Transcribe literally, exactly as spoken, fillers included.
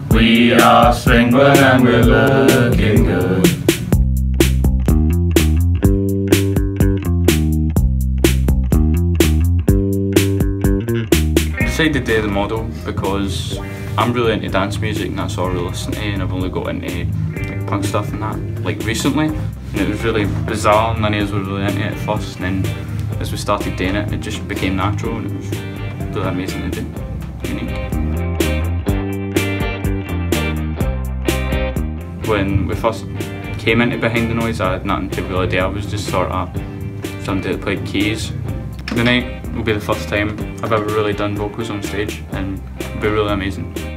We are Springburn and we're looking good. I decided to do the model because I'm really into dance music and that's all I really listen to, and I've only got into like, punk stuff and that like recently, and it was really bizarre. None of us were really into it at first, and then as we started doing it, it just became natural and it was really amazing to do. Unique. When we first came into Behind the Noise, I had nothing to really do. I was just sort of somebody that played keys. The night will be the first time I've ever really done vocals on stage, and it'll be really amazing.